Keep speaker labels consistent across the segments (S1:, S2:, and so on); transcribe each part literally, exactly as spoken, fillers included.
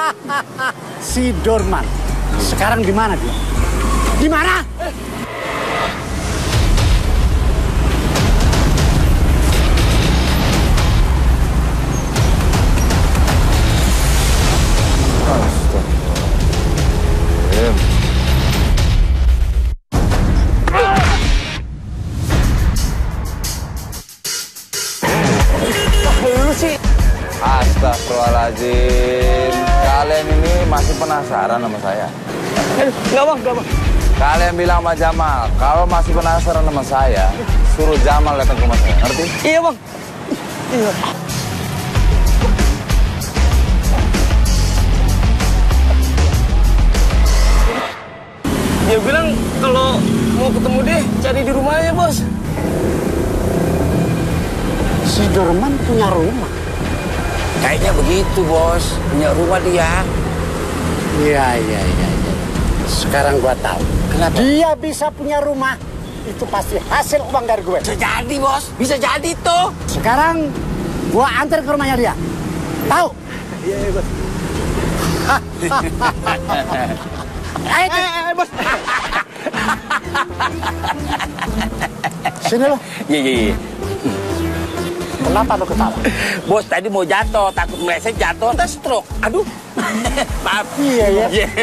S1: Si Dorman. Sekarang di mana dia? Di mana?
S2: Astagfirullahaladzim. Kalian ini masih penasaran sama saya?
S3: Enggak bang, enggak bang.
S2: Kalian bilang sama Jamal, kalau masih penasaran sama saya, suruh Jamal datang ke rumah saya, ngerti?
S3: Iya bang. Iya. Dia bilang kalau mau ketemu dia, cari di rumahnya bos.
S1: Si Dorman punya rumah.
S4: Kayaknya begitu, bos. Punya rumah dia.
S1: Iya, iya, iya. Ya. Sekarang gua tahu.
S4: Kenapa?
S1: Dia bisa punya rumah. Itu pasti hasil uang dari gue.
S4: Bisa jadi, bos. Bisa jadi tuh.
S1: Sekarang gua antar ke rumahnya dia. Tahu?
S3: Iya, iya bos.
S1: Eh, eh, bos. Sini lo.
S4: Iya, iya, iya.
S1: Kenapa lo ketawa?
S4: Bos tadi mau jatuh, takut meleset jatuh, entah stroke. Aduh. Maaf.
S1: Iya, ya.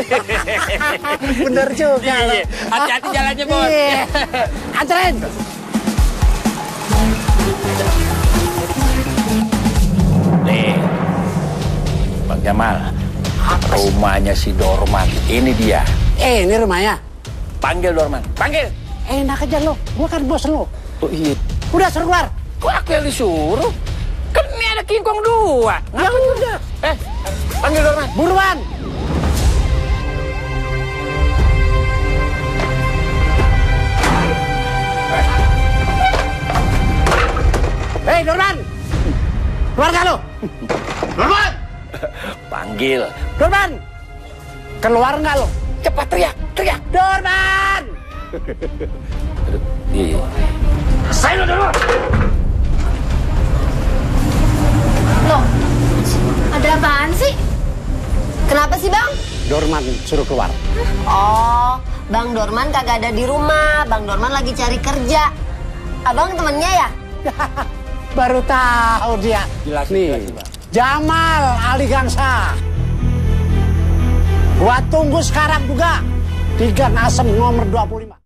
S1: Bener juga.
S4: Iya, hati-hati jalannya, bos.
S1: Iya. Anterin.
S4: Nih, Bang Jamal. Rumahnya si Dorman. Ini dia.
S1: Eh, ini rumahnya.
S4: Panggil Dorman. Panggil.
S1: Enak aja lo. Gua kan bos lo.
S4: Oh iya.
S1: Udah suruh keluar.
S4: Kok aku yang disuruh? Kan ini ada kingkong dua.
S1: Ya udah.
S4: Eh, panggil Dorman.
S1: Buruan. Hei, Dorman. Keluar gak lo? Dorman.
S4: Panggil.
S1: Dorman. Keluar nggak lo?
S4: Cepat teriak, teriak.
S1: Dorman.
S4: Iya.
S1: Saya lo Dorman.
S5: Loh, ada apaan sih? Kenapa sih, Bang?
S1: Dorman suruh keluar.
S5: Oh, Bang Dorman kagak ada di rumah. Bang Dorman lagi cari kerja. Abang temennya ya?
S1: Baru tahu dia.
S4: Jelasin,
S1: Nih,
S4: jelasin, Bang.
S1: Jamal Ali Gangsa. Gua tunggu sekarang juga di Gang Asem nomor dua puluh lima.